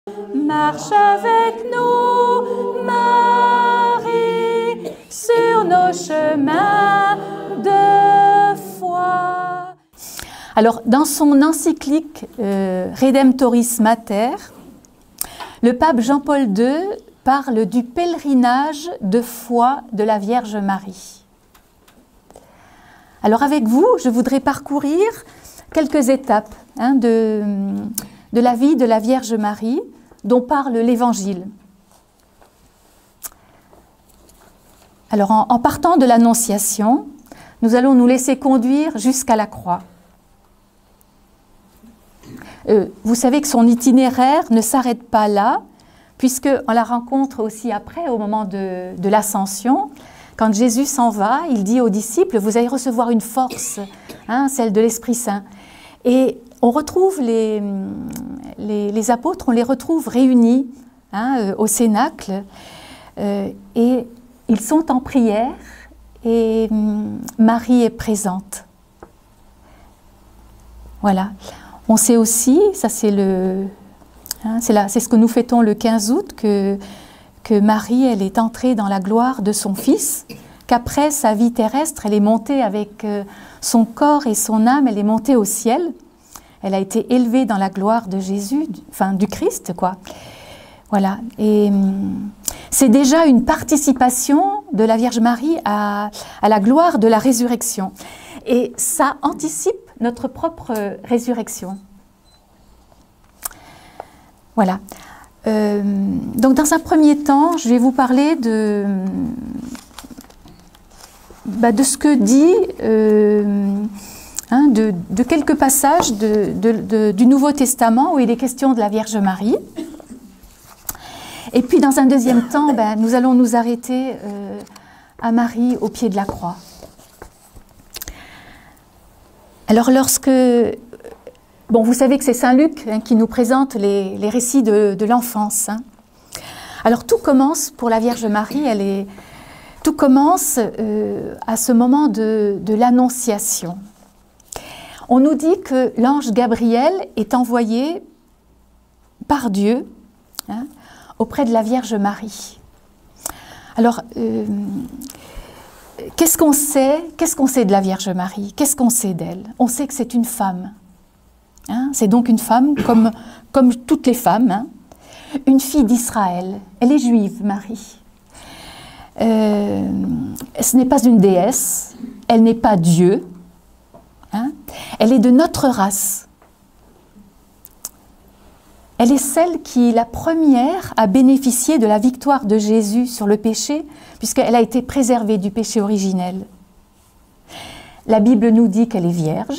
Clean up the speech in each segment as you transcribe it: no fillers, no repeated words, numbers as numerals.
Marche avec nous, Marie, sur nos chemins de foi. Alors, dans son encyclique Redemptoris Mater, le pape Jean-Paul II parle du pèlerinage de foi de la Vierge Marie. Alors, avec vous, je voudrais parcourir quelques étapes de la vie de la Vierge Marie, dont parle l'Évangile. Alors, en partant de l'Annonciation, nous allons nous laisser conduire jusqu'à la croix. Vous savez que son itinéraire ne s'arrête pas là, puisqu'on la rencontre aussi après, au moment de l'Ascension. Quand Jésus s'en va, il dit aux disciples, vous allez recevoir une force, celle de l'Esprit Saint. Et on retrouve les apôtres, on les retrouve réunis au Cénacle, et ils sont en prière, et Marie est présente. Voilà. On sait aussi, ça c'est ce que nous fêtons le 15 août, que Marie, elle est entrée dans la gloire de son Fils, qu'après sa vie terrestre, elle est montée avec son corps et son âme, elle est montée au ciel. Elle a été élevée dans la gloire de Jésus, du Christ, quoi. Voilà. Et c'est déjà une participation de la Vierge Marie à la gloire de la résurrection. Et ça anticipe notre propre résurrection. Voilà. Donc, dans un premier temps, je vais vous parler de ce que dit... de quelques passages du Nouveau Testament où il est question de la Vierge Marie. Et puis dans un deuxième temps, nous allons nous arrêter à Marie au pied de la croix. Alors vous savez que c'est Saint Luc qui nous présente les récits de l'enfance. Alors tout commence pour la Vierge Marie, tout commence à ce moment de l'Annonciation. On nous dit que l'ange Gabriel est envoyé par Dieu auprès de la Vierge Marie. Alors, qu'est-ce qu'on sait de la Vierge Marie? Qu'est-ce qu'on sait d'elle? On sait que c'est une femme. C'est donc une femme comme toutes les femmes, une fille d'Israël. Elle est juive, Marie. Ce n'est pas une déesse, elle n'est pas Dieu. Elle est de notre race. Elle est celle qui, la première, a bénéficié de la victoire de Jésus sur le péché, puisqu'elle a été préservée du péché originel. La Bible nous dit qu'elle est vierge,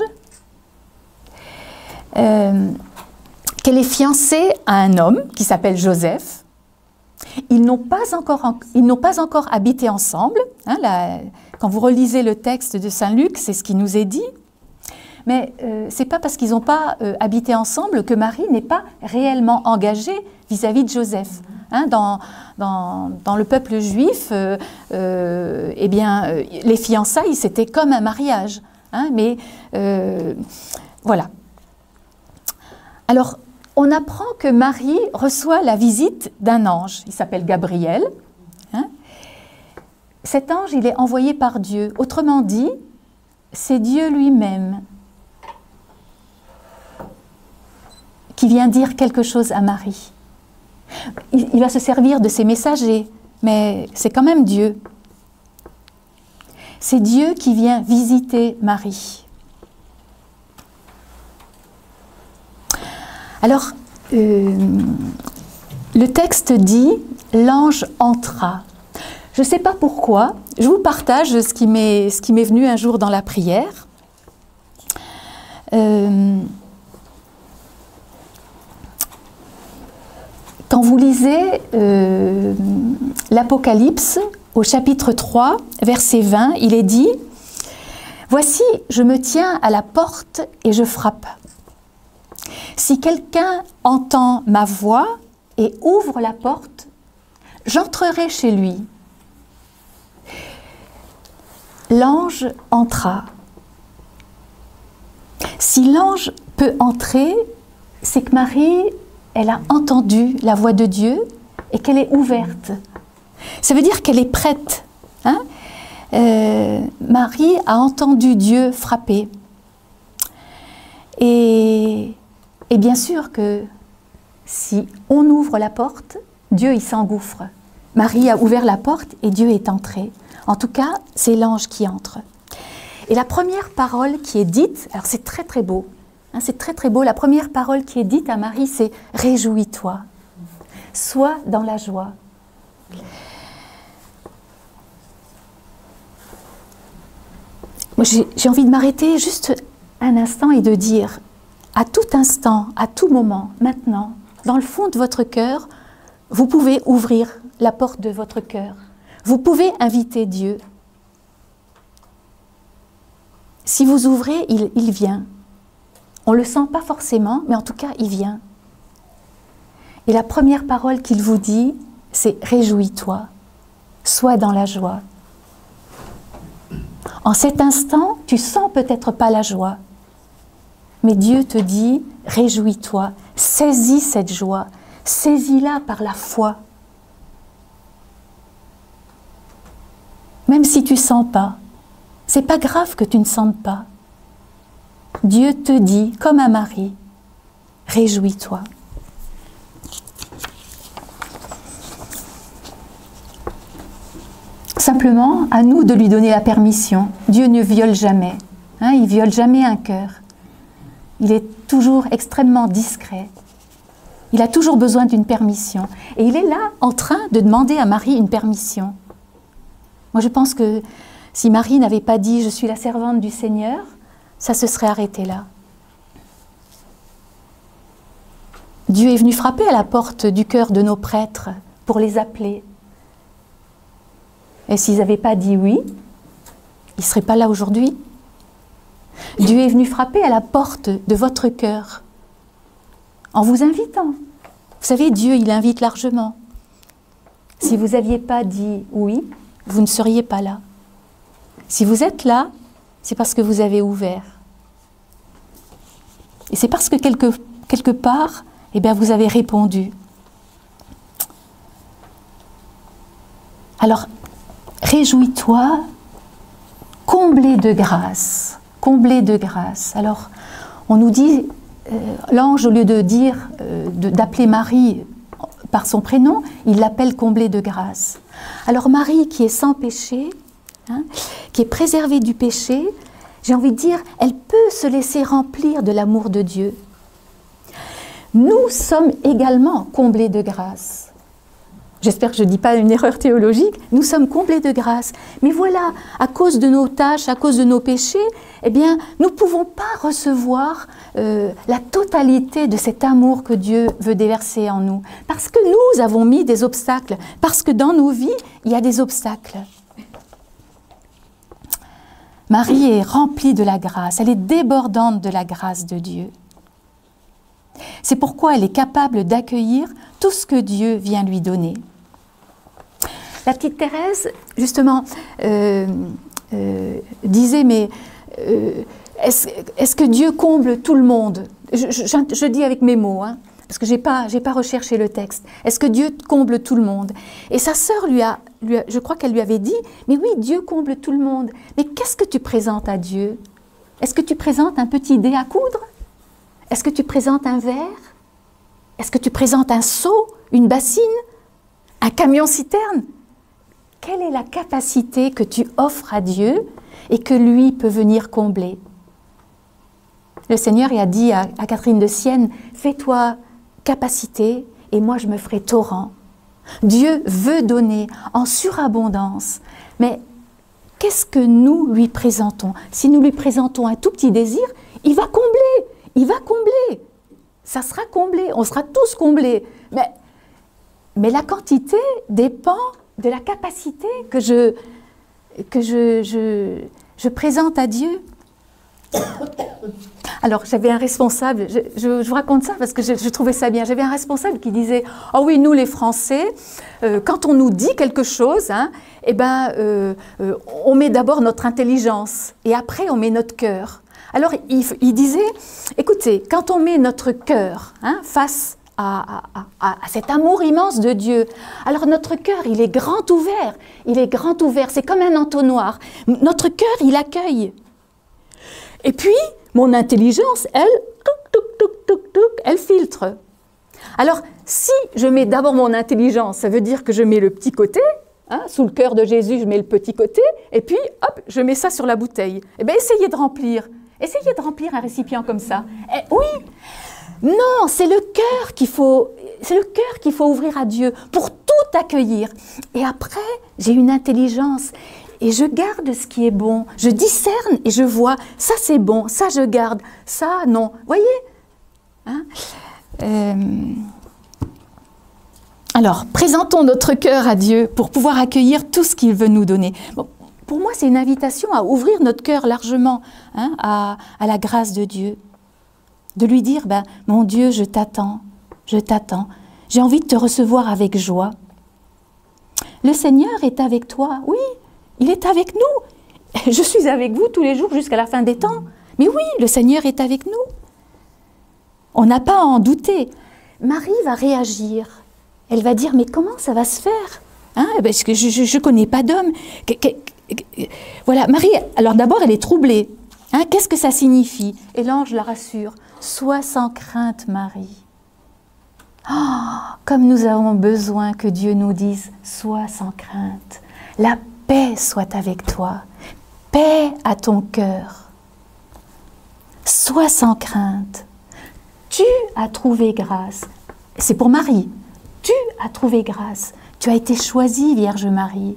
qu'elle est fiancée à un homme qui s'appelle Joseph. Ils n'ont pas encore habité ensemble. Quand vous relisez le texte de Saint Luc, c'est ce qui nous est dit. Mais ce n'est pas parce qu'ils n'ont pas habité ensemble que Marie n'est pas réellement engagée vis-à-vis de Joseph. Dans le peuple juif, les fiançailles, c'était comme un mariage. Voilà. Alors, on apprend que Marie reçoit la visite d'un ange. Il s'appelle Gabriel. Cet ange, il est envoyé par Dieu. Autrement dit, c'est Dieu lui-même qui vient dire quelque chose à Marie. Il va se servir de ses messagers, mais c'est quand même Dieu. C'est Dieu qui vient visiter Marie. Alors, le texte dit « l'ange entra ». Je ne sais pas pourquoi, je vous partage ce qui m'est venu un jour dans la prière. Quand vous lisez l'Apocalypse, au chapitre 3, verset 20, il est dit « Voici, je me tiens à la porte et je frappe. Si quelqu'un entend ma voix et ouvre la porte, j'entrerai chez lui. » L'ange entra. Si l'ange peut entrer, c'est que Marie elle a entendu la voix de Dieu et qu'elle est ouverte. Ça veut dire qu'elle est prête. Hein? Marie a entendu Dieu frapper. Et bien sûr que si on ouvre la porte, Dieu il s'engouffre. Marie a ouvert la porte et Dieu est entré. En tout cas, c'est l'ange qui entre. Et la première parole qui est dite, alors c'est très très beau, hein, c'est très très beau, la première parole qui est dite à Marie, c'est « Réjouis-toi, sois dans la joie ». J'ai envie de m'arrêter juste un instant et de dire, à tout instant, à tout moment, maintenant, dans le fond de votre cœur, vous pouvez ouvrir la porte de votre cœur. Vous pouvez inviter Dieu. Si vous ouvrez, il vient. On ne le sent pas forcément, mais en tout cas, il vient. Et la première parole qu'il vous dit, c'est « Réjouis-toi, sois dans la joie ». En cet instant, tu sens peut-être pas la joie, mais Dieu te dit « Réjouis-toi, saisis cette joie, saisis-la par la foi ». Même si tu ne sens pas, c'est pas grave que tu ne sentes pas. Dieu te dit, comme à Marie, « Réjouis-toi ». Simplement, à nous de lui donner la permission. Dieu ne viole jamais. Hein, il ne viole jamais un cœur. Il est toujours extrêmement discret. Il a toujours besoin d'une permission. Et il est là, en train de demander à Marie une permission. Moi, je pense que si Marie n'avait pas dit « Je suis la servante du Seigneur », ça se serait arrêté là. Dieu est venu frapper à la porte du cœur de nos prêtres pour les appeler. Et s'ils n'avaient pas dit oui, ils ne seraient pas là aujourd'hui. Dieu est venu frapper à la porte de votre cœur en vous invitant. Vous savez, Dieu, il invite largement. Si vous n'aviez pas dit oui, vous ne seriez pas là. Si vous êtes là, c'est parce que vous avez ouvert. Et c'est parce que quelque part, eh bien, vous avez répondu. Alors, réjouis-toi, comblé de grâce, comblé de grâce. Alors, on nous dit, l'ange, au lieu de dire, d'appeler Marie par son prénom, il l'appelle comblée de grâce. Alors Marie, qui est sans péché, hein, qui est préservée du péché, j'ai envie de dire, elle peut se laisser remplir de l'amour de Dieu. Nous sommes également comblés de grâce. J'espère que je ne dis pas une erreur théologique, nous sommes comblés de grâce. Mais voilà, à cause de nos tâches, à cause de nos péchés, eh bien, nous ne pouvons pas recevoir la totalité de cet amour que Dieu veut déverser en nous. Parce que nous avons mis des obstacles, parce que dans nos vies, il y a des obstacles. Marie est remplie de la grâce, elle est débordante de la grâce de Dieu. C'est pourquoi elle est capable d'accueillir tout ce que Dieu vient lui donner. La petite Thérèse, justement, disait, mais est-ce que Dieu comble tout le monde? Je dis avec mes mots, hein, parce que je n'ai pas recherché le texte. Est-ce que Dieu comble tout le monde? Et sa sœur je crois qu'elle lui avait dit, mais oui, Dieu comble tout le monde. Mais qu'est-ce que tu présentes à Dieu? Est-ce que tu présentes un petit dé à coudre? Est-ce que tu présentes un verre? Est-ce que tu présentes un seau, une bassine, un camion-citerne? Quelle est la capacité que tu offres à Dieu et que lui peut venir combler? Le Seigneur a dit à Catherine de Sienne, « Fais-toi capacité et moi je me ferai torrent. » Dieu veut donner en surabondance, mais qu'est-ce que nous lui présentons? Si nous lui présentons un tout petit désir, il va combler, il va combler. Ça sera comblé, on sera tous comblés. Mais la quantité dépend de la capacité que je présente à Dieu. Alors, j'avais un responsable, je vous raconte ça parce que je trouvais ça bien. J'avais un responsable qui disait « Oh oui, nous les Français, quand on nous dit quelque chose, hein, eh ben, on met d'abord notre intelligence et après on met notre cœur. » Alors, il disait « Écoutez, quand on met notre cœur, hein, face à cet amour immense de Dieu. Alors notre cœur, il est grand ouvert. Il est grand ouvert. C'est comme un entonnoir. Notre cœur, il accueille. Et puis, mon intelligence, elle, elle filtre. Alors, si je mets d'abord mon intelligence, ça veut dire que je mets le petit côté, hein, sous le cœur de Jésus, je mets le petit côté, et puis, hop, je mets ça sur la bouteille. Eh bien, essayez de remplir un récipient comme ça. Oui, non, c'est le cœur qu'il faut ouvrir à Dieu pour tout accueillir. Et après, j'ai une intelligence. Et je garde ce qui est bon, je discerne et je vois, ça c'est bon, ça je garde, ça non. Voyez, hein? Alors, présentons notre cœur à Dieu pour pouvoir accueillir tout ce qu'il veut nous donner. Bon, pour moi, c'est une invitation à ouvrir notre cœur largement, hein, à la grâce de Dieu. De lui dire, ben, mon Dieu, je t'attends, j'ai envie de te recevoir avec joie. Le Seigneur est avec toi, oui. Il est avec nous. Je suis avec vous tous les jours jusqu'à la fin des temps. Mais oui, le Seigneur est avec nous. On n'a pas à en douter. Marie va réagir. Elle va dire, mais comment ça va se faire, hein? Parce que je ne connais pas d'homme. Voilà, Marie, alors d'abord, elle est troublée. Hein? Qu'est-ce que ça signifie? Et l'ange la rassure. Sois sans crainte, Marie. Oh, comme nous avons besoin que Dieu nous dise, sois sans crainte. La paix soit avec toi, paix à ton cœur. Sois sans crainte. Tu as trouvé grâce. C'est pour Marie. Tu as trouvé grâce. Tu as été choisie, Vierge Marie.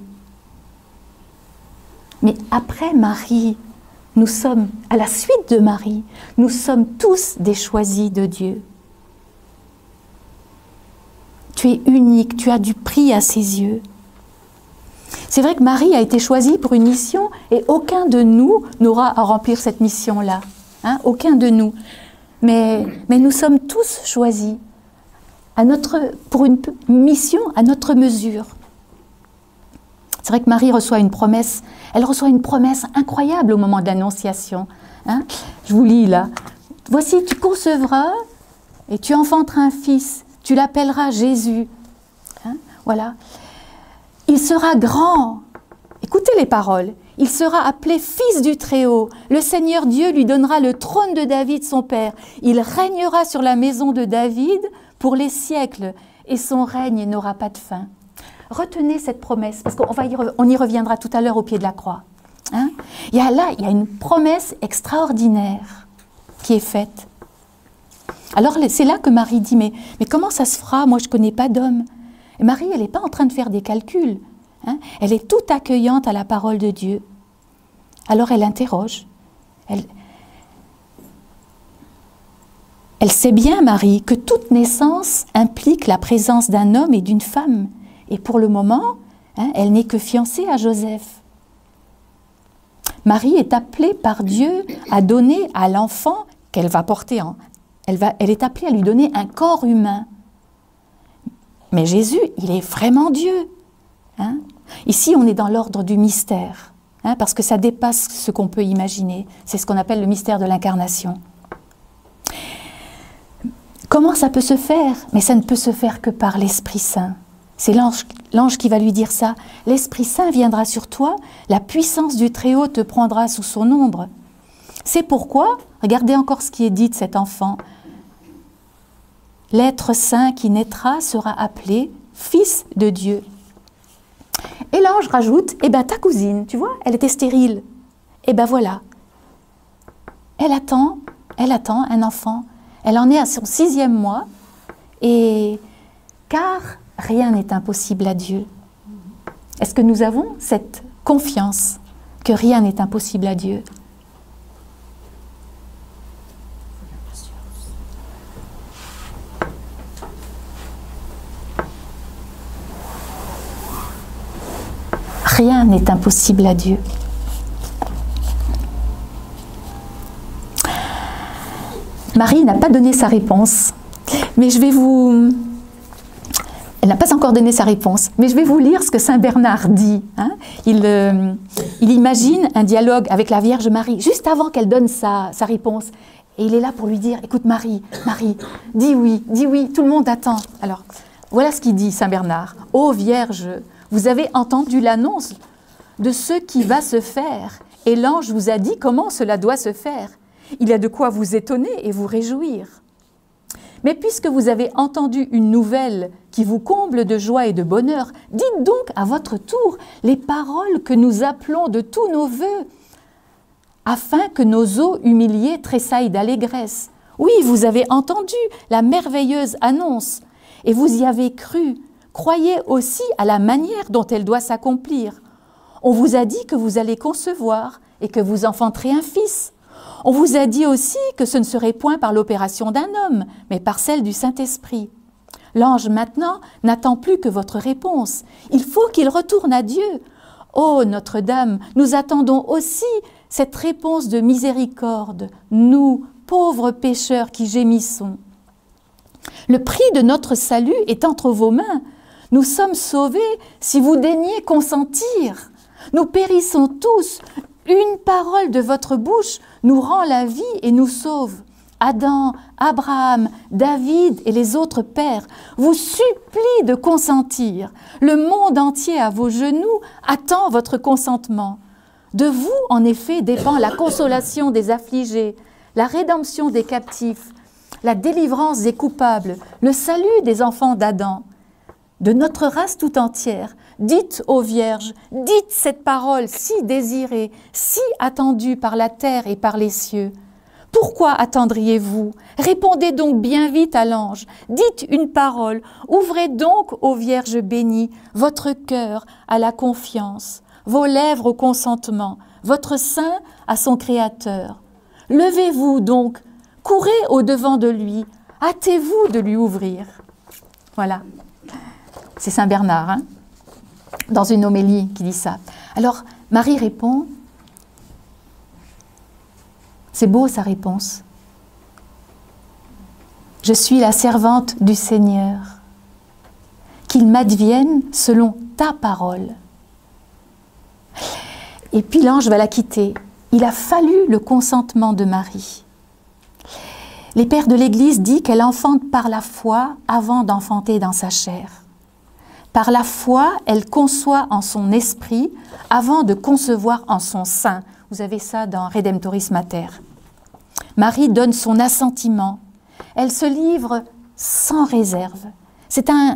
Mais après Marie, nous sommes, à la suite de Marie, nous sommes tous des choisis de Dieu. Tu es unique, tu as du prix à ses yeux. C'est vrai que Marie a été choisie pour une mission et aucun de nous n'aura à remplir cette mission-là. Hein, aucun de nous. Mais nous sommes tous choisis pour une mission à notre mesure. C'est vrai que Marie reçoit une promesse. Elle reçoit une promesse incroyable au moment de l'Annonciation. Hein, je vous lis là. « Voici, tu concevras et tu enfanteras un fils. Tu l'appelleras Jésus. Hein, » Voilà. Il sera grand. Écoutez les paroles. Il sera appelé Fils du Très-Haut. Le Seigneur Dieu lui donnera le trône de David, son père. Il régnera sur la maison de David pour les siècles, et son règne n'aura pas de fin. Retenez cette promesse, parce qu'on y reviendra tout à l'heure au pied de la croix. Hein? Il y a une promesse extraordinaire qui est faite. Alors c'est là que Marie dit, mais comment ça se fera? Moi je ne connais pas d'homme. Et Marie, elle n'est pas en train de faire des calculs. Hein? Elle est toute accueillante à la parole de Dieu. Alors elle interroge. Elle sait bien, Marie, que toute naissance implique la présence d'un homme et d'une femme. Et pour le moment, hein, elle n'est que fiancée à Joseph. Marie est appelée par Dieu à donner à l'enfant qu'elle va porter. Elle est appelée à lui donner un corps humain. Mais Jésus, il est vraiment Dieu. Hein? Ici, on est dans l'ordre du mystère, hein, parce que ça dépasse ce qu'on peut imaginer. C'est ce qu'on appelle le mystère de l'incarnation. Comment ça peut se faire? Mais ça ne peut se faire que par l'Esprit Saint. C'est l'ange qui va lui dire ça. L'Esprit Saint viendra sur toi, la puissance du Très-Haut te prendra sous son ombre. C'est pourquoi, regardez encore ce qui est dit de cet enfant. L'être saint qui naîtra sera appelé Fils de Dieu. Et l'ange rajoute, eh bien ta cousine, tu vois, elle était stérile. Eh bien voilà, elle attend un enfant. Elle en est à son 6e mois, et car rien n'est impossible à Dieu. Est-ce que nous avons cette confiance que rien n'est impossible à Dieu? Rien n'est impossible à Dieu. Marie n'a pas donné sa réponse, mais je vais vous... Elle n'a pas encore donné sa réponse, mais je vais vous lire ce que saint Bernard dit. Hein. Il imagine un dialogue avec la Vierge Marie, juste avant qu'elle donne sa réponse. Et il est là pour lui dire, écoute Marie, Marie, dis oui, tout le monde attend. Alors, voilà ce qu'il dit Saint Bernard. Ô Vierge, vous avez entendu l'annonce de ce qui va se faire, et l'ange vous a dit comment cela doit se faire. Il y a de quoi vous étonner et vous réjouir. Mais puisque vous avez entendu une nouvelle qui vous comble de joie et de bonheur, dites donc à votre tour les paroles que nous appelons de tous nos vœux, afin que nos os humiliés tressaillent d'allégresse. Oui, vous avez entendu la merveilleuse annonce, et vous y avez cru. Croyez aussi à la manière dont elle doit s'accomplir. On vous a dit que vous allez concevoir et que vous enfanterez un fils. On vous a dit aussi que ce ne serait point par l'opération d'un homme, mais par celle du Saint-Esprit. L'ange maintenant n'attend plus que votre réponse. Il faut qu'il retourne à Dieu. Ô Notre-Dame, nous attendons aussi cette réponse de miséricorde, nous, pauvres pécheurs qui gémissons. Le prix de notre salut est entre vos mains. Nous sommes sauvés si vous daignez consentir. Nous périssons tous. Une parole de votre bouche nous rend la vie et nous sauve. Adam, Abraham, David et les autres pères vous supplient de consentir. Le monde entier à vos genoux attend votre consentement. De vous, en effet, dépend la consolation des affligés, la rédemption des captifs, la délivrance des coupables, le salut des enfants d'Adam. De notre race tout entière, dites aux vierges, dites cette parole si désirée, si attendue par la terre et par les cieux. Pourquoi attendriez-vous? Répondez donc bien vite à l'ange, dites une parole, ouvrez donc aux vierges bénies votre cœur à la confiance, vos lèvres au consentement, votre sein à son Créateur. Levez-vous donc, courez au-devant de lui, hâtez-vous de lui ouvrir. Voilà. C'est Saint Bernard, hein, dans une homélie qui dit ça. Alors, Marie répond, c'est beau sa réponse. Je suis la servante du Seigneur, qu'il m'advienne selon ta parole. Et puis l'ange va la quitter. Il a fallu le consentement de Marie. Les pères de l'Église disent qu'elle enfante par la foi avant d'enfanter dans sa chair. Par la foi, elle conçoit en son esprit avant de concevoir en son sein. Vous avez ça dans Redemptoris Mater. Marie donne son assentiment. Elle se livre sans réserve. C'est un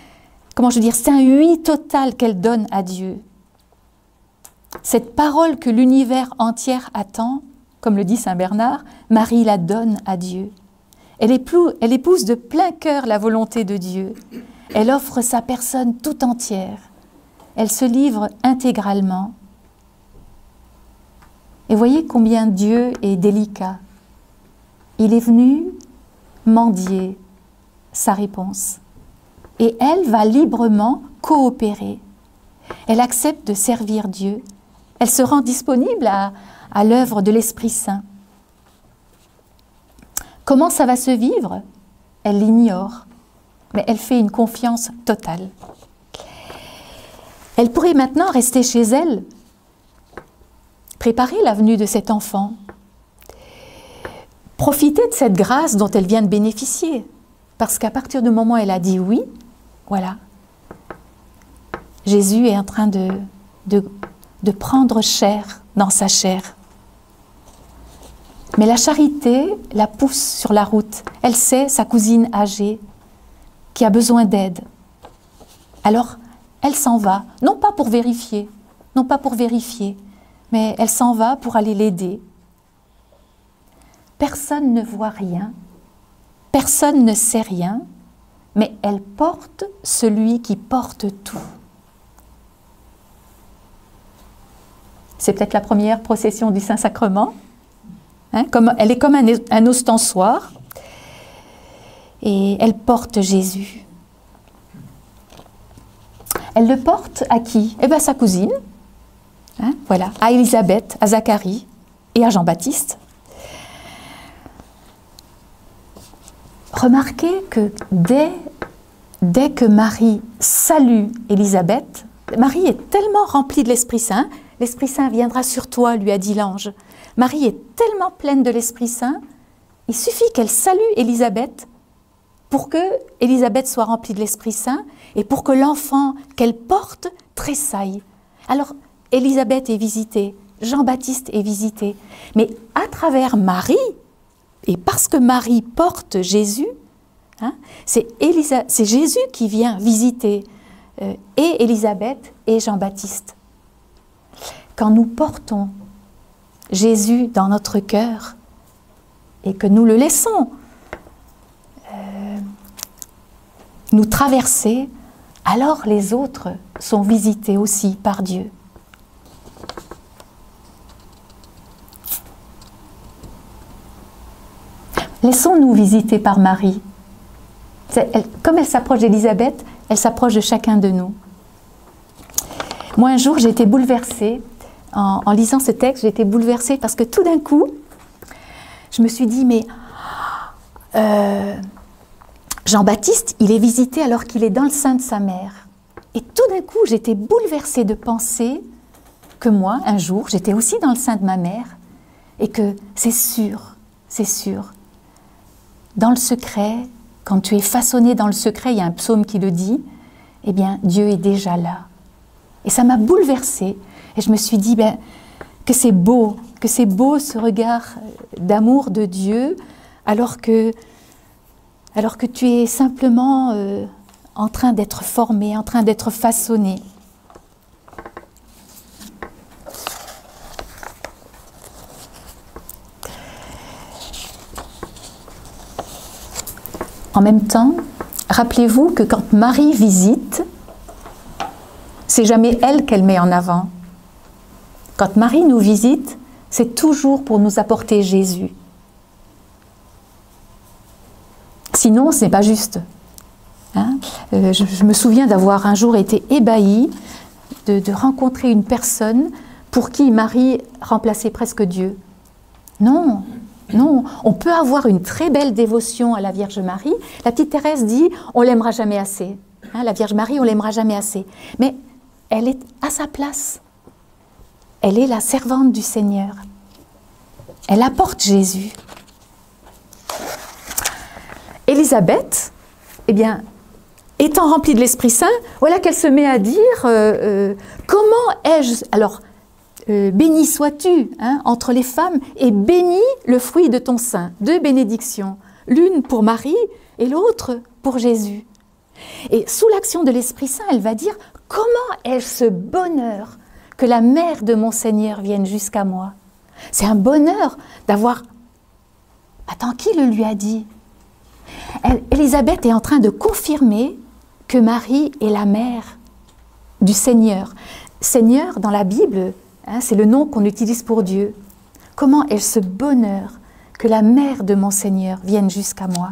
oui total qu'elle donne à Dieu. Cette parole que l'univers entier attend, comme le dit Saint Bernard, Marie la donne à Dieu. Elle épouse de plein cœur la volonté de Dieu. Elle offre sa personne tout entière. Elle se livre intégralement. Et voyez combien Dieu est délicat. Il est venu mendier sa réponse. Et elle va librement coopérer. Elle accepte de servir Dieu. Elle se rend disponible à l'œuvre de l'Esprit Saint. Comment ça va se vivre? Elle l'ignore. Mais elle fait une confiance totale. Elle pourrait maintenant rester chez elle, préparer la venue de cet enfant, profiter de cette grâce dont elle vient de bénéficier, parce qu'à partir du moment où elle a dit oui, voilà, Jésus est en train de prendre chair dans sa chair. Mais la charité la pousse sur la route. Elle sait, sa cousine âgée, qui a besoin d'aide. Alors, elle s'en va, non pas pour vérifier, mais elle s'en va pour aller l'aider. Personne ne voit rien, personne ne sait rien, mais elle porte celui qui porte tout. C'est peut-être la première procession du Saint-Sacrement. Hein, elle est comme un ostensoir. Et elle porte Jésus. Elle le porte à qui? Eh bien, sa cousine, hein, voilà, à Élisabeth, à Zacharie et à Jean-Baptiste. Remarquez que dès que Marie salue Élisabeth, Marie est tellement remplie de l'Esprit Saint, l'Esprit Saint viendra sur toi, lui a dit l'ange. Marie est tellement pleine de l'Esprit Saint il suffit qu'elle salue Élisabeth pour que Élisabeth soit remplie de l'Esprit Saint et pour que l'enfant qu'elle porte tressaille. Alors, Élisabeth est visitée, Jean-Baptiste est visité, mais à travers Marie, et parce que Marie porte Jésus, hein, c'est Jésus qui vient visiter et Élisabeth et Jean-Baptiste. Quand nous portons Jésus dans notre cœur et que nous le laissons nous traverser, alors les autres sont visités aussi par Dieu. Laissons-nous visiter par Marie. Comme elle s'approche d'Élisabeth, elle s'approche de chacun de nous. Moi, un jour, j'ai été bouleversée, en lisant ce texte, j'ai été bouleversée parce que tout d'un coup, je me suis dit, mais Jean-Baptiste, il est visité alors qu'il est dans le sein de sa mère. Et tout d'un coup, j'étais bouleversée de penser que moi, un jour, j'étais aussi dans le sein de ma mère et que c'est sûr, dans le secret, quand tu es façonné dans le secret, il y a un psaume qui le dit, eh bien, Dieu est déjà là. Et ça m'a bouleversée. Et je me suis dit que c'est beau ce regard d'amour de Dieu, alors que tu es simplement en train d'être formé, en train d'être façonné. En même temps, rappelez-vous que quand Marie visite, c'est jamais elle qu'elle met en avant. Quand Marie nous visite, c'est toujours pour nous apporter Jésus. Sinon, ce n'est pas juste. Hein? Je me souviens d'avoir un jour été ébahie de rencontrer une personne pour qui Marie remplaçait presque Dieu. Non, on peut avoir une très belle dévotion à la Vierge Marie. La petite Thérèse dit, on l'aimera jamais assez. Hein, la Vierge Marie, on l'aimera jamais assez. Mais elle est à sa place. Elle est la servante du Seigneur. Elle apporte Jésus. Élisabeth, eh bien, étant remplie de l'Esprit Saint, voilà qu'elle se met à dire comment ai-je... Alors, béni sois-tu entre les femmes et béni le fruit de ton sein. 2 bénédictions, l'une pour Marie et l'autre pour Jésus. Et sous l'action de l'Esprit Saint, elle va dire comment ai-je ce bonheur que la mère de mon Seigneur vienne jusqu'à moi. C'est un bonheur d'avoir... Attends, qui le lui a dit? Élisabeth est en train de confirmer que Marie est la mère du Seigneur. Seigneur, dans la Bible, c'est le nom qu'on utilise pour Dieu. Comment ai-je ce bonheur que la mère de mon Seigneur vienne jusqu'à moi?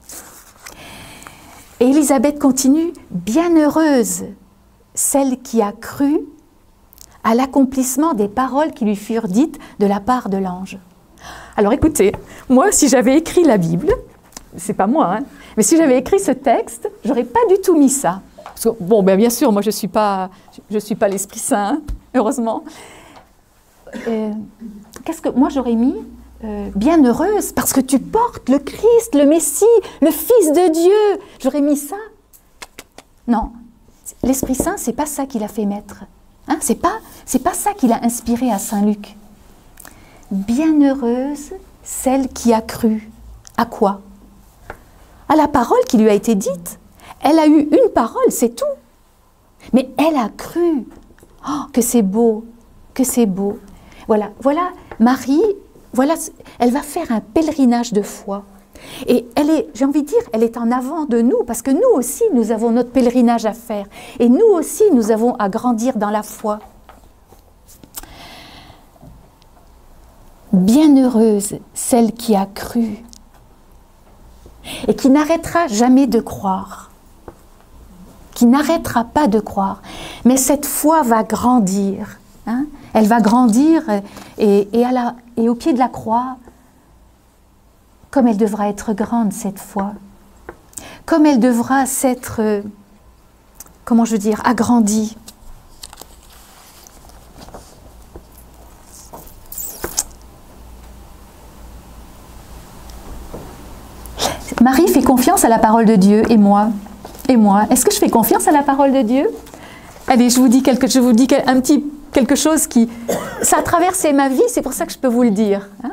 Et Élisabeth continue, bienheureuse celle qui a cru à l'accomplissement des paroles qui lui furent dites de la part de l'ange. Alors écoutez, moi si j'avais écrit la Bible, c'est pas moi, mais si j'avais écrit ce texte, j'aurais pas du tout mis ça. Parce que, bon, bien sûr, moi je suis pas l'Esprit Saint, heureusement. Qu'est-ce que moi j'aurais mis bienheureuse parce que tu portes le Christ, le Messie, le Fils de Dieu. J'aurais mis ça. Non, l'Esprit Saint, c'est pas ça qu'il a fait mettre. C'est pas ça qu'il a inspiré à Saint Luc. Bienheureuse celle qui a cru. À quoi? À la parole qui lui a été dite. Elle a eu une parole, c'est tout. Mais elle a cru. Oh, que c'est beau, que c'est beau. Voilà, Marie, elle va faire un pèlerinage de foi. Et elle est, j'ai envie de dire, elle est en avant de nous, parce que nous aussi, nous avons notre pèlerinage à faire. Et nous aussi, nous avons à grandir dans la foi. Bienheureuse celle qui a cru et qui n'arrêtera jamais de croire, qui n'arrêtera pas de croire. Mais cette foi va grandir. Elle va grandir et au pied de la croix, comme elle devra être grande cette foi, comme elle devra s'être, comment je veux dire, agrandie. la parole de Dieu, et moi? Et moi? Est-ce que je fais confiance à la parole de Dieu? Allez, je vous dis quelque chose qui... Ça a traversé ma vie, c'est pour ça que je peux vous le dire. Hein.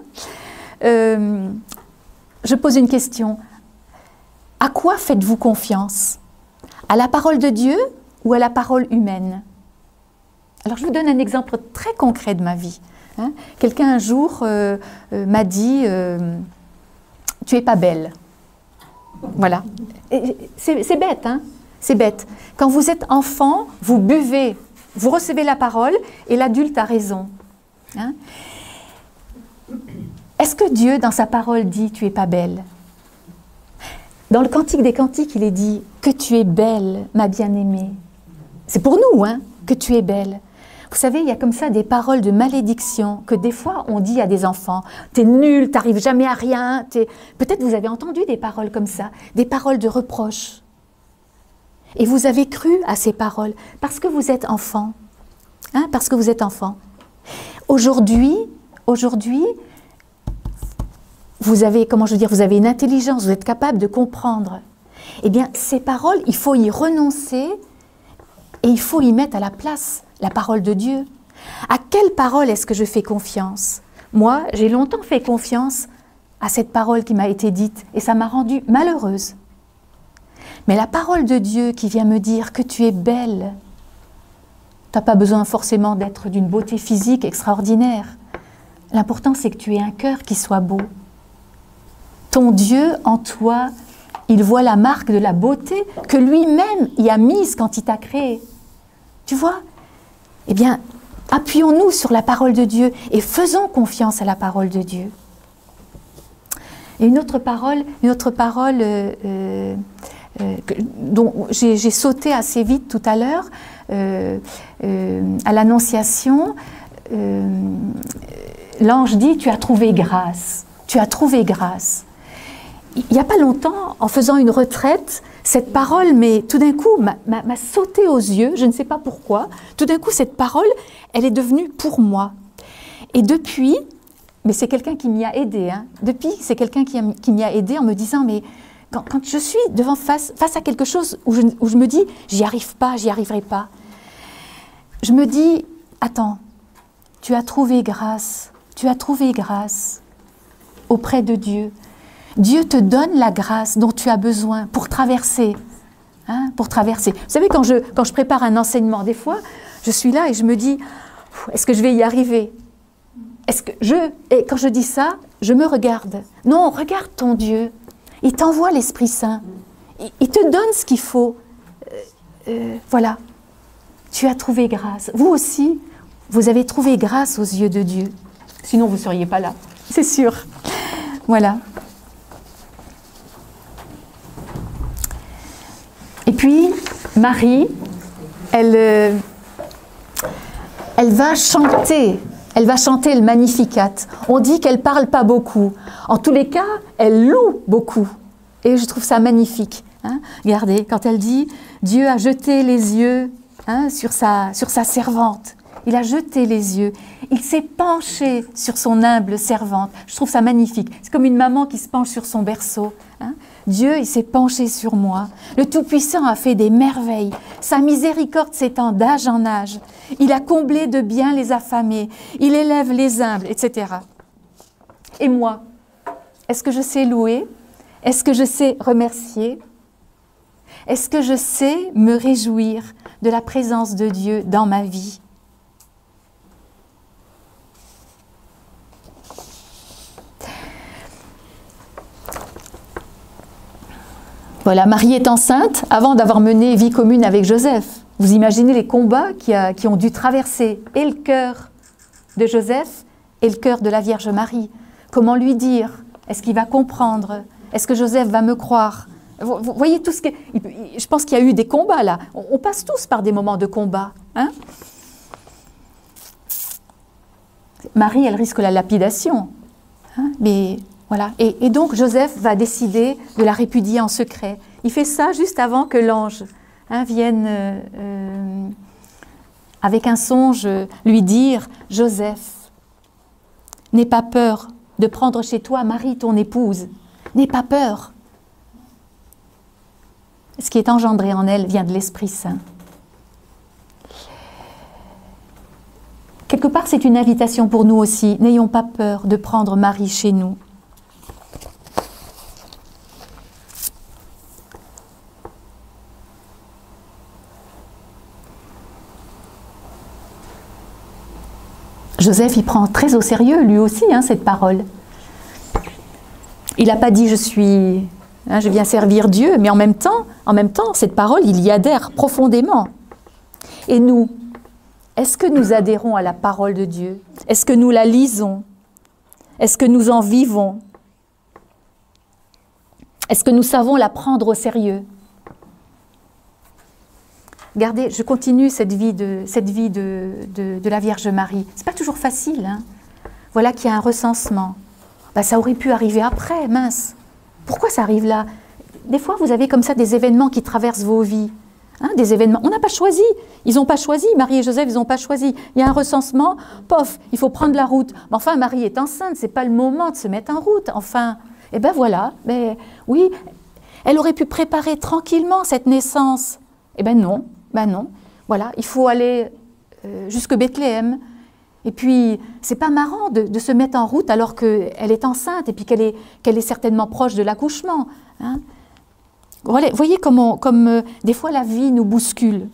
Je pose une question. À quoi faites-vous confiance? À la parole de Dieu ou à la parole humaine? Alors, je vous donne un exemple très concret de ma vie. Hein. Quelqu'un un jour m'a dit « Tu es pas belle ». Voilà. C'est bête, hein? C'est bête. Quand vous êtes enfant, vous buvez, vous recevez la parole et l'adulte a raison. Hein? Est-ce que Dieu, dans sa parole, dit « Tu es pas belle » ? Dans le Cantique des Cantiques, il est dit « Que tu es belle, ma bien-aimée ». C'est pour nous, hein, que tu es belle. Vous savez, il y a comme ça des paroles de malédiction que des fois on dit à des enfants. T'es nul, t'arrives jamais à rien. Peut-être vous avez entendu des paroles comme ça, des paroles de reproche. Et vous avez cru à ces paroles parce que vous êtes enfant. Hein, parce que vous êtes enfant. Aujourd'hui, vous avez, comment je veux dire, vous avez une intelligence, vous êtes capable de comprendre. Eh bien, ces paroles, il faut y renoncer et il faut y mettre à la place la parole de Dieu. À quelle parole est-ce que je fais confiance? Moi, j'ai longtemps fait confiance à cette parole qui m'a été dite et ça m'a rendue malheureuse. Mais la parole de Dieu qui vient me dire que tu es belle, tu n'as pas besoin forcément d'être d'une beauté physique extraordinaire. L'important, c'est que tu aies un cœur qui soit beau. Ton Dieu en toi, il voit la marque de la beauté que lui-même y a mise quand il t'a créé. Tu vois? Eh bien, appuyons-nous sur la parole de Dieu et faisons confiance à la parole de Dieu. Et une autre parole dont j'ai sauté assez vite tout à l'heure, à l'Annonciation, l'ange dit « Tu as trouvé grâce, tu as trouvé grâce ». Il n'y a pas longtemps, en faisant une retraite, cette parole, mais tout d'un coup, m'a sauté aux yeux, je ne sais pas pourquoi. Tout d'un coup, cette parole, elle est devenue pour moi. Et depuis, mais c'est quelqu'un qui m'y a aidé, hein, depuis, c'est quelqu'un qui m'y a aidé en me disant, mais quand je suis face à quelque chose où je me dis, j'y arrive pas, j'y arriverai pas, je me dis, attends, tu as trouvé grâce auprès de Dieu. Dieu te donne la grâce dont tu as besoin pour traverser. Hein, pour traverser. Vous savez, quand je prépare un enseignement, des fois, je suis là et je me dis, est-ce que je vais y arriver? Et quand je dis ça, je me regarde. Non, regarde ton Dieu. Il t'envoie l'Esprit Saint. Il te donne ce qu'il faut. Voilà. Tu as trouvé grâce. Vous aussi, vous avez trouvé grâce aux yeux de Dieu. Sinon, vous ne seriez pas là. C'est sûr. Voilà. Et puis, Marie, elle va chanter le Magnificat. On dit qu'elle ne parle pas beaucoup. En tous les cas, elle loue beaucoup. Et je trouve ça magnifique. Hein. Regardez, quand elle dit « Dieu a jeté les yeux sur sa servante ». Il a jeté les yeux. Il s'est penché sur son humble servante. Je trouve ça magnifique. C'est comme une maman qui se penche sur son berceau. Hein. Dieu, il s'est penché sur moi. Le Tout-Puissant a fait des merveilles. Sa miséricorde s'étend d'âge en âge. Il a comblé de biens les affamés. Il élève les humbles, etc. Et moi, est-ce que je sais louer? Est-ce que je sais remercier? Est-ce que je sais me réjouir de la présence de Dieu dans ma vie? Voilà, Marie est enceinte avant d'avoir mené vie commune avec Joseph. Vous imaginez les combats qui ont dû traverser et le cœur de Joseph et le cœur de la Vierge Marie. Comment lui dire? Est-ce qu'il va comprendre? Est-ce que Joseph va me croire? Vous voyez tout ce que... Je pense qu'il y a eu des combats là. On passe tous par des moments de combat. Hein? Marie, elle risque la lapidation. Hein? Mais... Voilà. Et donc Joseph va décider de la répudier en secret. Il fait ça juste avant que l'ange vienne avec un songe lui dire « Joseph, n'aie pas peur de prendre chez toi Marie, ton épouse. N'aie pas peur. ce qui est engendré en elle vient de l'Esprit Saint. Quelque part, c'est une invitation pour nous aussi. N'ayons pas peur de prendre Marie chez nous. Joseph, il prend très au sérieux, lui aussi, cette parole. Il n'a pas dit « je viens servir Dieu », mais en même temps, cette parole, il y adhère profondément. Et nous, est-ce que nous adhérons à la parole de Dieu? Est-ce que nous la lisons? Est-ce que nous en vivons? Est-ce que nous savons la prendre au sérieux? Regardez, je continue cette vie de la Vierge Marie. Ce n'est pas toujours facile. Voilà qu'il y a un recensement. Ça aurait pu arriver après, mince. Pourquoi ça arrive là? Des fois, vous avez comme ça des événements qui traversent vos vies. Des événements, on n'a pas choisi. Ils n'ont pas choisi, Marie et Joseph, ils n'ont pas choisi. Il y a un recensement, pof, il faut prendre la route. Mais enfin, Marie est enceinte, ce n'est pas le moment de se mettre en route. Enfin, et ben voilà, mais oui, elle aurait pu préparer tranquillement cette naissance. Eh ben non. Voilà, il faut aller jusque Bethléem. Et puis, c'est pas marrant de se mettre en route alors qu'elle est enceinte et puis qu'elle est certainement proche de l'accouchement. Voilà, voyez comme des fois la vie nous bouscule.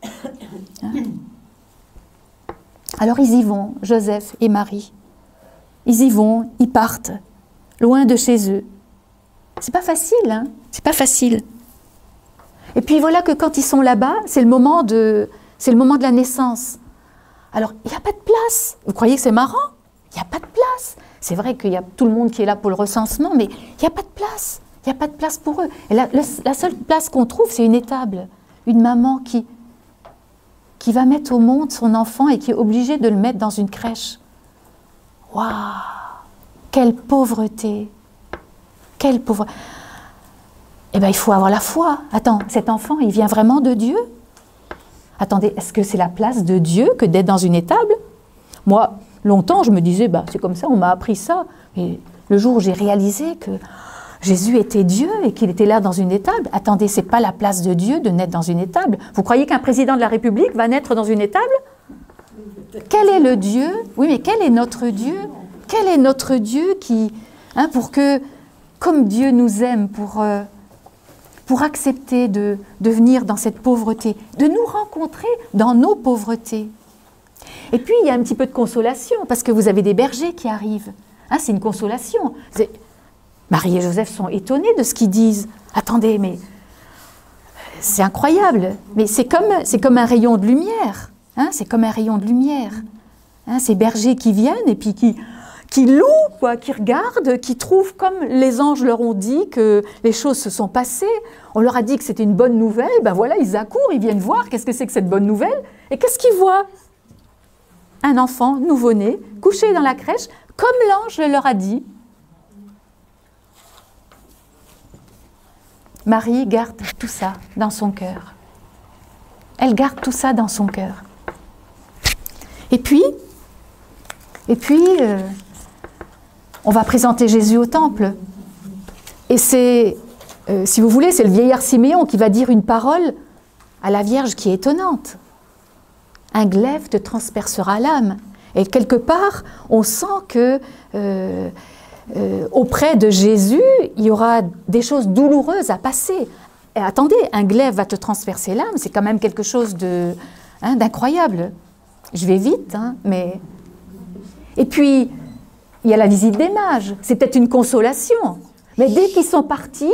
Alors ils y vont, Joseph et Marie. Ils y vont, ils partent, loin de chez eux. C'est pas facile, c'est pas facile. Et puis voilà que quand ils sont là-bas, c'est le moment de la naissance. Alors, il n'y a pas de place. Vous croyez que c'est marrant? Il n'y a pas de place. C'est vrai qu'il y a tout le monde qui est là pour le recensement, mais il n'y a pas de place. Il n'y a pas de place pour eux. Et la seule place qu'on trouve, c'est une étable. Une maman qui va mettre au monde son enfant et qui est obligée de le mettre dans une crèche. Waouh! Quelle pauvreté! Quelle pauvreté! Eh bien, il faut avoir la foi. Attends, cet enfant, il vient vraiment de Dieu? Attendez, est-ce que c'est la place de Dieu que d'être dans une étable? Moi, longtemps, je me disais, c'est comme ça, on m'a appris ça. Et le jour où j'ai réalisé que Jésus était Dieu et qu'il était là dans une étable, attendez, c'est pas la place de Dieu de naître dans une étable. Vous croyez qu'un président de la République va naître dans une étable? Quel est le Dieu? Oui, mais quel est notre Dieu? Quel est notre Dieu qui, pour que, comme Dieu nous aime, pour accepter de venir dans cette pauvreté, de nous rencontrer dans nos pauvretés. Et puis, il y a un petit peu de consolation, parce que vous avez des bergers qui arrivent. C'est une consolation. Marie et Joseph sont étonnés de ce qu'ils disent. Attendez, mais c'est incroyable. Mais c'est comme un rayon de lumière. C'est comme un rayon de lumière. Ces bergers qui viennent et puis qui louent, qui regardent, qui trouvent, comme les anges leur ont dit que les choses se sont passées, on leur a dit que c'était une bonne nouvelle, voilà, ils accourent, ils viennent voir qu'est-ce que c'est que cette bonne nouvelle, et qu'est-ce qu'ils voient? Un enfant nouveau-né, couché dans la crèche, comme l'ange leur a dit. Marie garde tout ça dans son cœur. Elle garde tout ça dans son cœur. Et puis, on va présenter Jésus au temple. Et c'est, si vous voulez, c'est le vieillard Siméon qui va dire une parole à la Vierge qui est étonnante. Un glaive te transpercera l'âme. Et quelque part, on sent que auprès de Jésus, il y aura des choses douloureuses à passer. Et attendez, un glaive va te transpercer l'âme, c'est quand même quelque chose d'incroyable. Je vais vite, mais... Et puis, il y a la visite des mages, c'est peut-être une consolation. Mais dès qu'ils sont partis,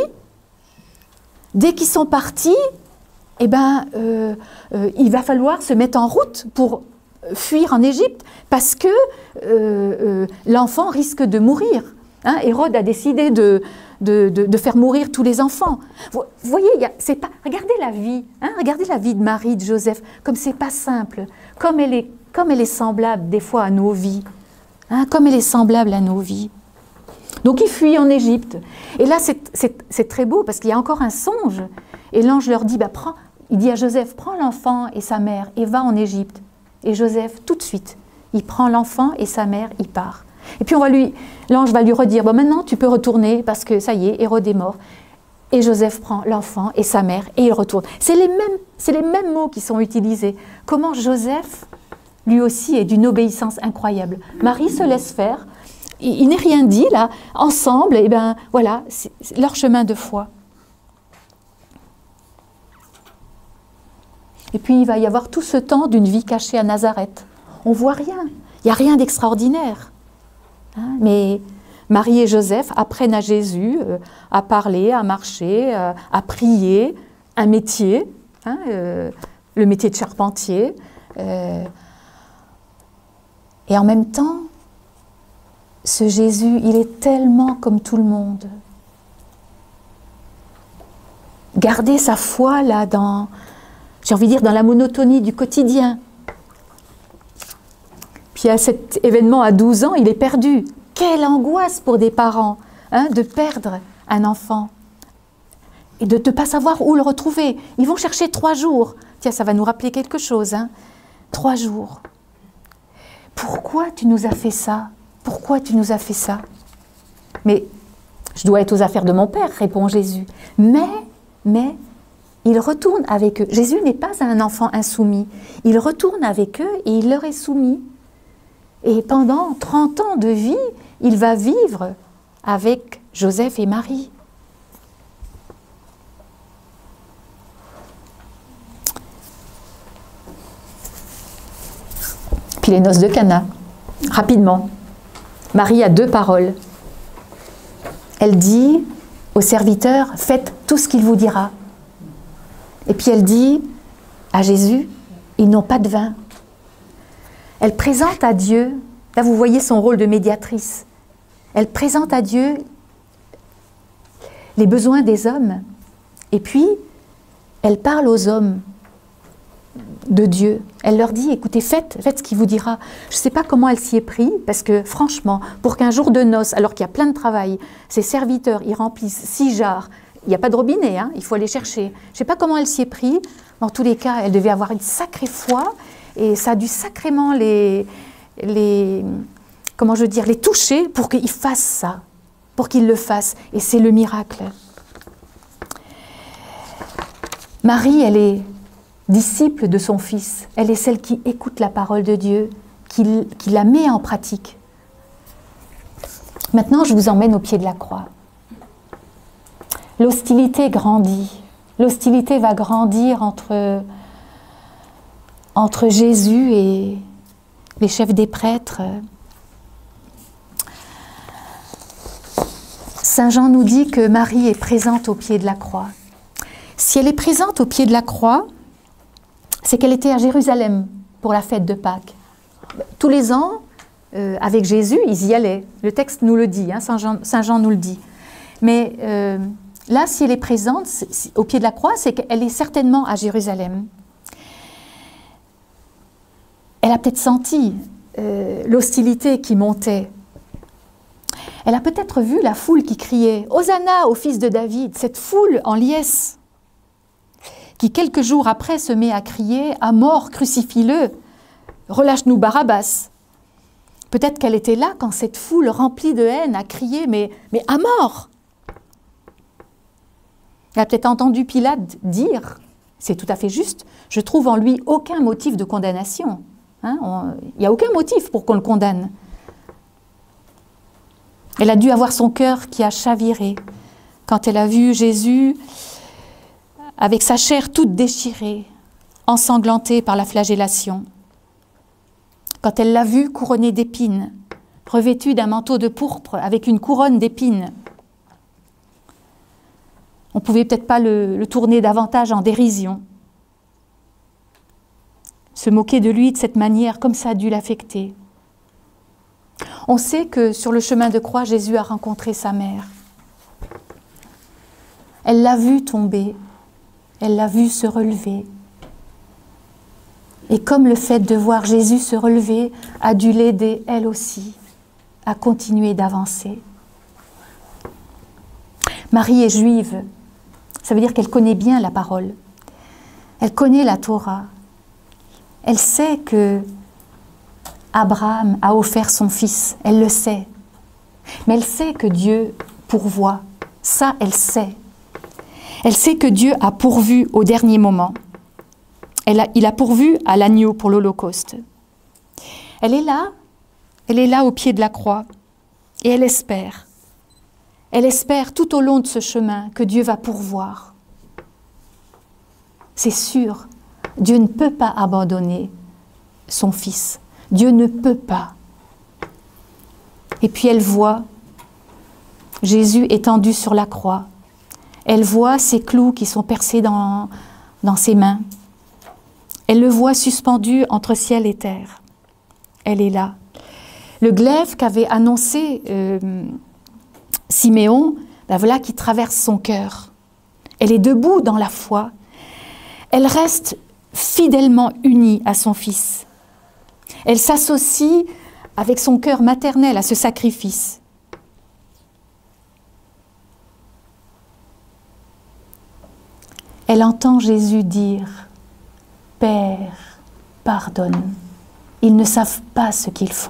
il va falloir se mettre en route pour fuir en Égypte, parce que l'enfant risque de mourir. Hérode a décidé de faire mourir tous les enfants. Vous voyez, regardez la vie, regardez la vie de Marie, de Joseph, comme c'est pas simple, comme elle est semblable des fois à nos vies, comme elle est semblable à nos vies. Donc ils fuient en Égypte. Et là, c'est très beau, parce qu'il y a encore un songe. Et l'ange leur dit, il dit à Joseph, prends l'enfant et sa mère et va en Égypte. Et Joseph, tout de suite, il prend l'enfant et sa mère, il part. Et puis l'ange va lui redire, maintenant tu peux retourner parce que ça y est, Hérode est mort. Et Joseph prend l'enfant et sa mère et il retourne. C'est les mêmes mots qui sont utilisés. Comment Joseph, lui aussi, est d'une obéissance incroyable. Marie se laisse faire. Il n'est rien dit, là. Ensemble, et ben voilà, c'est leur chemin de foi. Et puis, il va y avoir tout ce temps d'une vie cachée à Nazareth. On ne voit rien. Il n'y a rien d'extraordinaire. Hein, mais Marie et Joseph apprennent à Jésus à parler, à marcher, à prier, un métier, hein, le métier de charpentier. Et en même temps, ce Jésus, il est tellement comme tout le monde. Garder sa foi là dans, j'ai envie de dire, dans la monotonie du quotidien. Puis à cet événement à 12 ans, il est perdu. Quelle angoisse pour des parents, hein, de perdre un enfant et de ne pas savoir où le retrouver. Ils vont chercher 3 jours. Tiens, ça va nous rappeler quelque chose. Hein. 3 jours. Pourquoi tu nous as fait ça? Pourquoi tu nous as fait ça? Mais je dois être aux affaires de mon Père, répond Jésus. Mais, il retourne avec eux. Jésus n'est pas un enfant insoumis. Il retourne avec eux et il leur est soumis. Et pendant 30 ans de vie, il va vivre avec Joseph et Marie. Puis les noces de Cana, rapidement. Marie a 2 paroles. Elle dit aux serviteurs, faites tout ce qu'il vous dira. Et puis elle dit à Jésus, ils n'ont pas de vin. Elle présente à Dieu, là vous voyez son rôle de médiatrice, elle présente à Dieu les besoins des hommes. Et puis, elle parle aux hommes de Dieu. Elle leur dit, écoutez, faites ce qu'il vous dira. Je ne sais pas comment elle s'y est prise, parce que franchement, pour qu'un jour de noces, alors qu'il y a plein de travail, ses serviteurs, ils remplissent 6 jarres, il n'y a pas de robinet, hein, il faut aller chercher. Je ne sais pas comment elle s'y est prise. Dans tous les cas, elle devait avoir une sacrée foi, et ça a dû sacrément les toucher pour qu'ils fassent ça, pour qu'ils le fassent. Et c'est le miracle. Marie, elle est disciple de son Fils. Elle est celle qui écoute la parole de Dieu, qui la met en pratique. Maintenant, je vous emmène au pied de la croix. L'hostilité grandit. L'hostilité va grandir entre Jésus et les chefs des prêtres. Saint Jean nous dit que Marie est présente au pied de la croix. Si elle est présente au pied de la croix, c'est qu'elle était à Jérusalem pour la fête de Pâques. Tous les ans, avec Jésus, ils y allaient. Le texte nous le dit, hein, Saint Jean nous le dit. Mais là, si elle est présente au pied de la croix, c'est qu'elle est certainement à Jérusalem. Elle a peut-être senti l'hostilité qui montait. Elle a peut-être vu la foule qui criait « Hosanna au fils de David !» Cette foule en liesse qui, quelques jours après, se met à crier « À mort, crucifie-le ! Relâche-nous Barabbas !» Peut-être qu'elle était là quand cette foule remplie de haine a crié « Mais à mort !» Elle a peut-être entendu Pilate dire, c'est tout à fait juste, « Je trouve en lui aucun motif de condamnation. » Il n'y a aucun motif pour qu'on le condamne. Elle a dû avoir son cœur qui a chaviré quand elle a vu Jésus avec sa chair toute déchirée, ensanglantée par la flagellation. Quand elle l'a vu couronné d'épines, revêtu d'un manteau de pourpre avec une couronne d'épines. On ne pouvait peut-être pas le tourner davantage en dérision. Se moquer de lui de cette manière, comme ça a dû l'affecter. On sait que sur le chemin de croix, Jésus a rencontré sa mère. Elle l'a vu tomber, elle l'a vu se relever. Et comme le fait de voir Jésus se relever a dû l'aider, elle aussi, à continuer d'avancer. Marie est juive, ça veut dire qu'elle connaît bien la parole. Elle connaît la Torah. Elle sait que Abraham a offert son fils, elle le sait. Mais elle sait que Dieu pourvoit, ça elle sait. Elle sait que Dieu a pourvu au dernier moment. Il a pourvu à l'agneau pour l'Holocauste. Elle est là au pied de la croix, et elle espère. Elle espère tout au long de ce chemin que Dieu va pourvoir. C'est sûr, Dieu ne peut pas abandonner son Fils. Dieu ne peut pas. Et puis elle voit Jésus étendu sur la croix. Elle voit ses clous qui sont percés dans ses mains. Elle le voit suspendu entre ciel et terre. Elle est là. Le glaive qu'avait annoncé Siméon, ben voilà qui traverse son cœur. Elle est debout dans la foi. Elle reste fidèlement unie à son Fils. Elle s'associe avec son cœur maternel à ce sacrifice. Elle entend Jésus dire « Père, pardonne, ils ne savent pas ce qu'ils font. »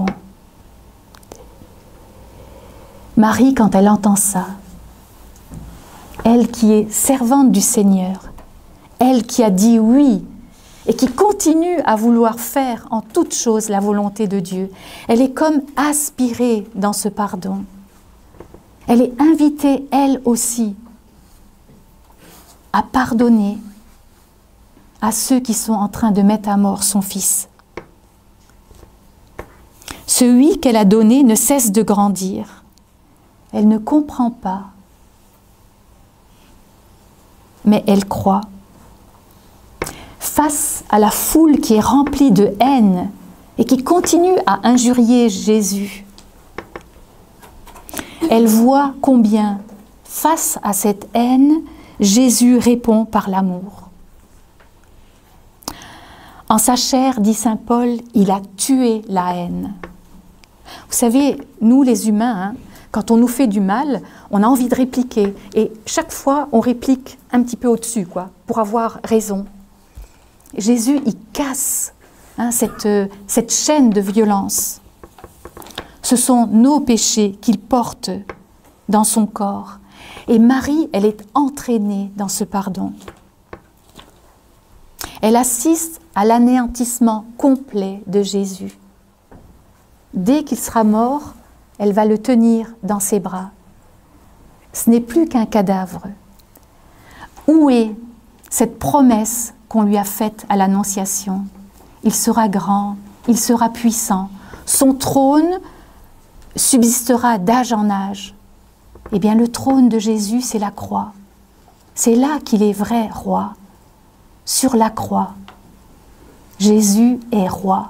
Marie, quand elle entend ça, elle qui est servante du Seigneur, elle qui a dit oui et qui continue à vouloir faire en toute chose la volonté de Dieu, elle est comme aspirée dans ce pardon. Elle est invitée, elle aussi, à pardonner à ceux qui sont en train de mettre à mort son Fils. Ce oui qu'elle a donné ne cesse de grandir. Elle ne comprend pas, mais elle croit. Face à la foule qui est remplie de haine et qui continue à injurier Jésus, elle voit combien, face à cette haine, Jésus répond par l'amour. En sa chair, dit saint Paul, il a tué la haine. Vous savez, nous les humains, quand on nous fait du mal, on a envie de répliquer. Et chaque fois, on réplique un petit peu au-dessus, pour avoir raison. Jésus, il casse cette chaîne de violence. Ce sont nos péchés qu'il porte dans son corps. Et Marie, elle est entraînée dans ce pardon. Elle assiste à l'anéantissement complet de Jésus. Dès qu'il sera mort, elle va le tenir dans ses bras. Ce n'est plus qu'un cadavre. Où est cette promesse qu'on lui a faite à l'Annonciation? Il sera grand, il sera puissant. Son trône subsistera d'âge en âge. Eh bien, le trône de Jésus, c'est la croix. C'est là qu'il est vrai roi. Sur la croix, Jésus est roi.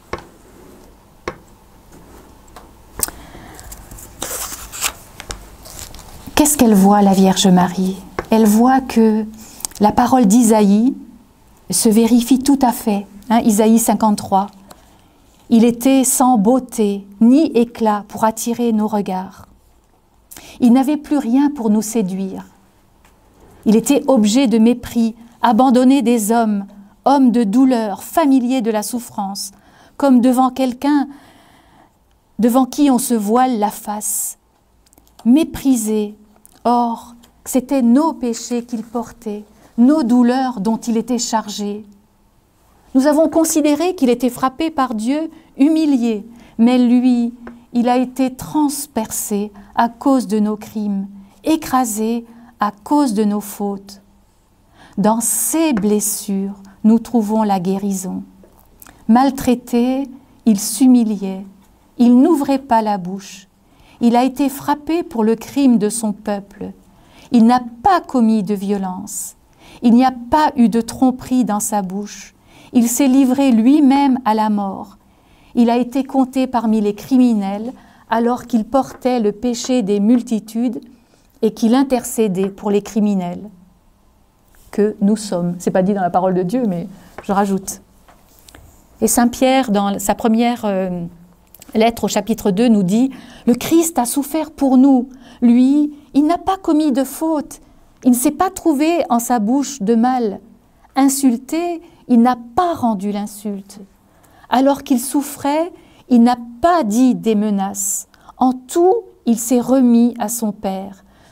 Qu'est-ce qu'elle voit, la Vierge Marie? Elle voit que la parole d'Isaïe se vérifie tout à fait. Isaïe 53. Il était sans beauté ni éclat pour attirer nos regards. Il n'avait plus rien pour nous séduire. Il était objet de mépris, abandonné des hommes, homme de douleur, familier de la souffrance, comme devant quelqu'un devant qui on se voile la face. Méprisé, or c'était nos péchés qu'il portait, nos douleurs dont il était chargé. Nous avons considéré qu'il était frappé par Dieu, humilié, mais lui, il a été transpercé à cause de nos crimes, écrasé à cause de nos fautes. Dans ses blessures, nous trouvons la guérison. Maltraité, il s'humiliait, il n'ouvrait pas la bouche. Il a été frappé pour le crime de son peuple. Il n'a pas commis de violence. Il n'y a pas eu de tromperie dans sa bouche. Il s'est livré lui-même à la mort. Il a été compté parmi les criminels alors qu'il portait le péché des multitudes et qu'il intercédait pour les criminels que nous sommes. Ce n'est pas dit dans la parole de Dieu, mais je rajoute. Et saint Pierre, dans sa première lettre au chapitre 2, nous dit « Le Christ a souffert pour nous. Lui, il n'a pas commis de faute. Il ne s'est pas trouvé en sa bouche de mal. Insulté, il n'a pas rendu l'insulte. Alors qu'il souffrait, il n'a pas dit des menaces. En tout, il s'est remis à son Père.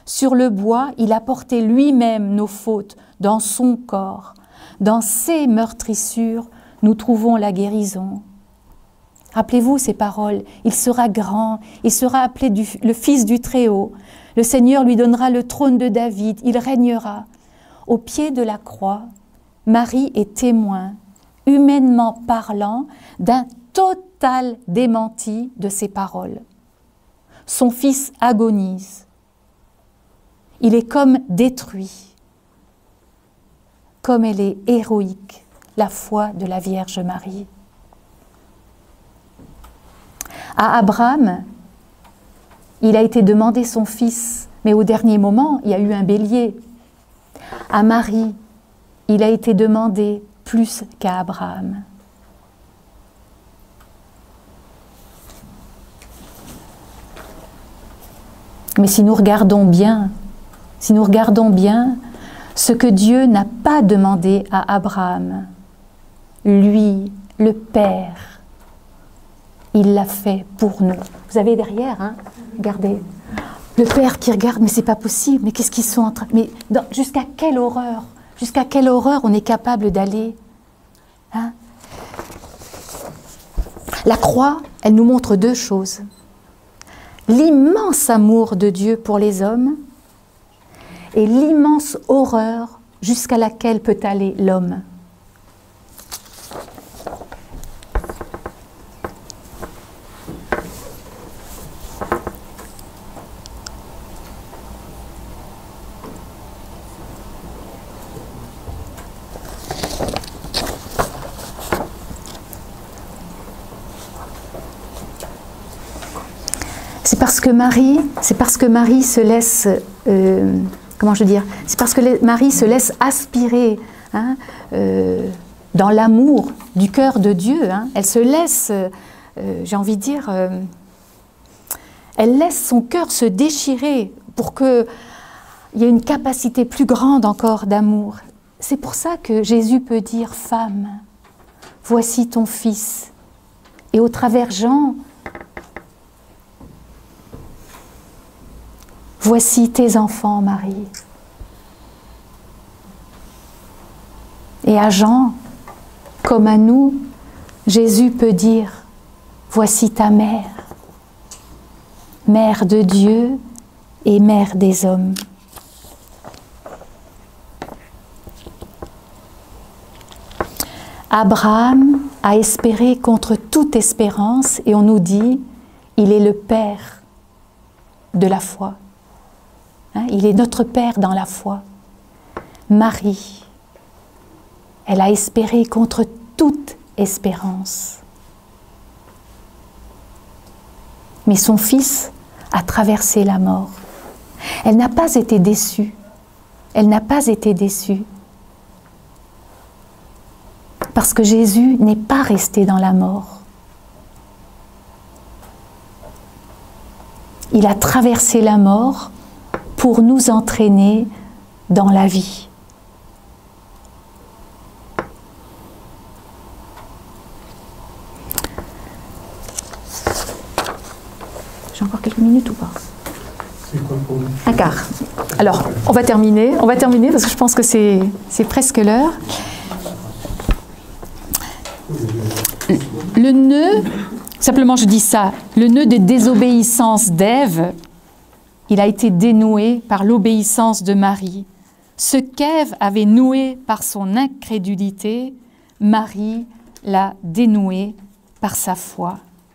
Sur le bois, il a porté lui-même nos fautes dans son corps. Dans ses meurtrissures, nous trouvons la guérison. Rappelez-vous ces paroles. Il sera grand, il sera appelé le Fils du Très-Haut. Le Seigneur lui donnera le trône de David, il régnera. Au pied de la croix, Marie est témoin, humainement parlant, d'un total démenti de ses paroles. Son fils agonise. Il est comme détruit. Comme elle est héroïque, la foi de la Vierge Marie. À Abraham, il a été demandé son fils, mais au dernier moment, il y a eu un bélier. À Marie, il a été demandé plus qu'à Abraham. Mais si nous regardons bien, ce que Dieu n'a pas demandé à Abraham, lui, le Père, il l'a fait pour nous. Vous avez derrière, hein? Regardez. Le Père qui regarde, mais c'est pas possible, mais qu'est-ce qu'ils sont en train... Mais jusqu'à quelle horreur on est capable d'aller, hein? La croix, elle nous montre deux choses. L'immense amour de Dieu pour les hommes et l'immense horreur jusqu'à laquelle peut aller l'homme. C'est parce que Marie se laisse, comment je veux dire, c'est parce que Marie se laisse aspirer, hein, dans l'amour du cœur de Dieu. Hein. Elle se laisse, j'ai envie de dire, elle laisse son cœur se déchirer pour qu'il y ait une capacité plus grande encore d'amour. C'est pour ça que Jésus peut dire, femme, voici ton fils. Et au travers Jean, voici tes enfants, Marie. Et à Jean, comme à nous, Jésus peut dire, voici ta mère, mère de Dieu et mère des hommes. Abraham a espéré contre toute espérance et on nous dit, il est le Père de la foi. Hein, il est notre Père dans la foi. Marie, elle a espéré contre toute espérance. Mais son fils a traversé la mort. Elle n'a pas été déçue. Elle n'a pas été déçue. Parce que Jésus n'est pas resté dans la mort. Il a traversé la mort pour nous entraîner dans la vie. J'ai encore quelques minutes ou pas? Un quart. Alors, on va terminer parce que je pense que c'est presque l'heure. Le nœud, simplement je dis ça, le nœud de désobéissance d'Ève, il a été dénoué par l'obéissance de Marie. Ce qu'Ève avait noué par son incrédulité, Marie l'a dénoué par sa foi.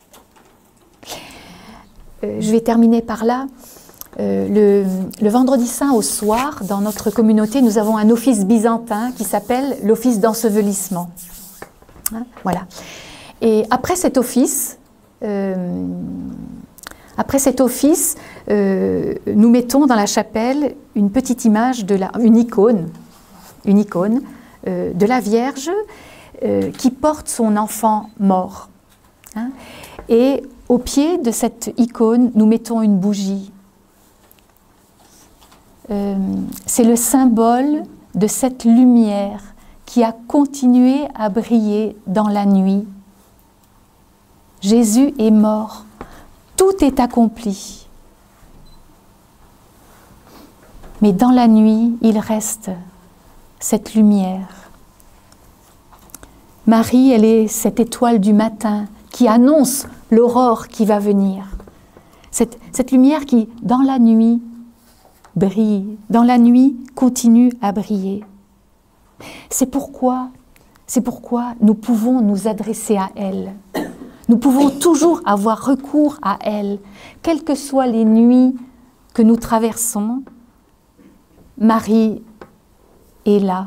Je vais terminer par là. Le vendredi saint au soir, dans notre communauté, nous avons un office byzantin qui s'appelle l'office d'ensevelissement. Hein, voilà. Et après cet office, nous mettons dans la chapelle une petite image, une icône de la Vierge qui porte son enfant mort. Hein, et au pied de cette icône, nous mettons une bougie. C'est le symbole de cette lumière qui a continué à briller dans la nuit. Jésus est mort. Tout est accompli. Mais dans la nuit, il reste cette lumière. Marie, elle est cette étoile du matin qui annonce l'aurore qui va venir. Cette lumière qui, dans la nuit, brille, dans la nuit, continue à briller. C'est pourquoi nous pouvons nous adresser à elle. Nous pouvons toujours avoir recours à elle, quelles que soient les nuits que nous traversons. Marie est là.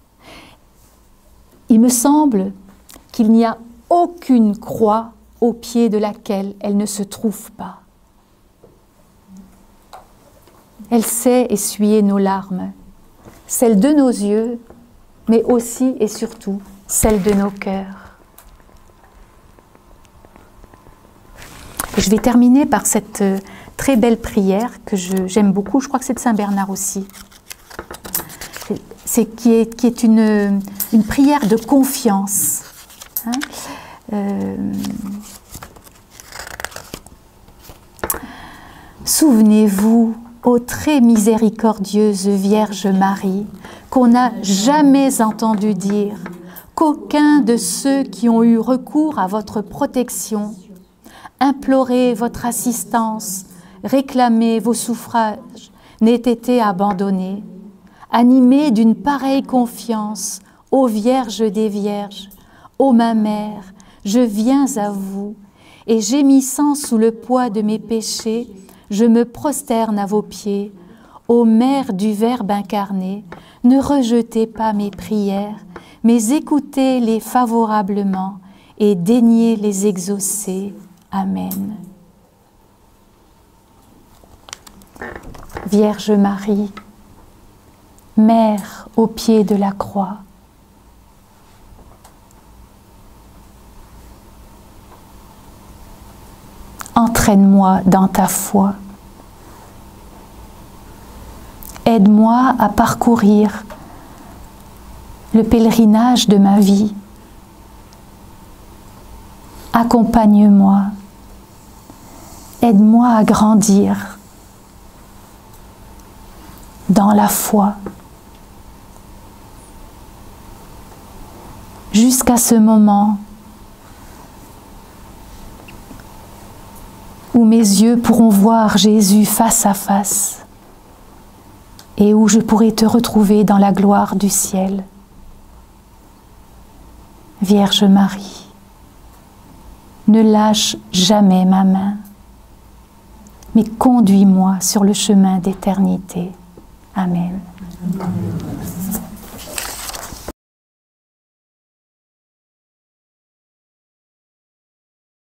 Il me semble qu'il n'y a aucune croix au pied de laquelle elle ne se trouve pas. Elle sait essuyer nos larmes, celles de nos yeux, mais aussi et surtout celles de nos cœurs. Et je vais terminer par cette très belle prière que j'aime beaucoup, je crois que c'est de Saint Bernard aussi. Qui est une prière de confiance. Souvenez-vous, ô très miséricordieuse Vierge Marie, qu'on n'a jamais entendu dire qu'aucun de ceux qui ont eu recours à votre protection, imploré votre assistance, réclamé vos suffrages, n'ait été abandonné. Animé d'une pareille confiance, ô Vierge des Vierges, ô ma Mère, je viens à vous, et gémissant sous le poids de mes péchés, je me prosterne à vos pieds. Ô Mère du Verbe incarné, ne rejetez pas mes prières, mais écoutez-les favorablement et daignez les exaucer. Amen. Vierge Marie, Mère au pied de la croix, entraîne-moi dans ta foi. Aide-moi à parcourir le pèlerinage de ma vie. Accompagne-moi. Aide-moi à grandir dans la foi. Jusqu'à ce moment où mes yeux pourront voir Jésus face à face et où je pourrai te retrouver dans la gloire du ciel. Vierge Marie, ne lâche jamais ma main, mais conduis-moi sur le chemin d'éternité. Amen. Amen.